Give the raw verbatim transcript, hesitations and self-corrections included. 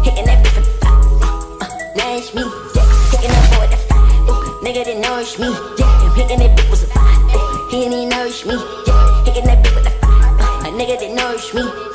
hitting that bitch with the fire. Uh, uh, nourish me, yeah, taking that boy that fire. Ooh, nigga that nourish me, yeah, I'm hitting that bitch with some fire. Ooh, he ain't even nourish me, yeah, hitting that bitch with the fire. Uh, a nigga that nourish me.